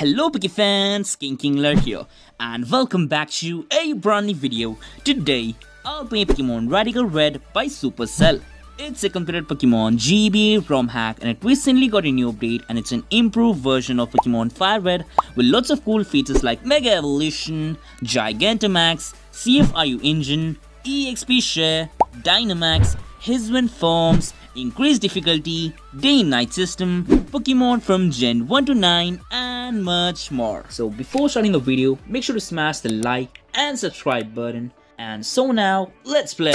Hello Pokefans, King here, and welcome back to a brand new video. Today, I'll play Pokemon Radical Red by Soupercell. It's a completed Pokemon GBA Rom hack and it recently got a new update, and it's an improved version of Pokemon Fire Red with lots of cool features like Mega Evolution, Gigantamax, CFRU engine, EXP share, Dynamax, Hisuian forms, increased difficulty, day-night system, Pokemon from Gen 1 to 9 and much more. So before starting the video, make sure to smash the like and subscribe button. And so now, let's play!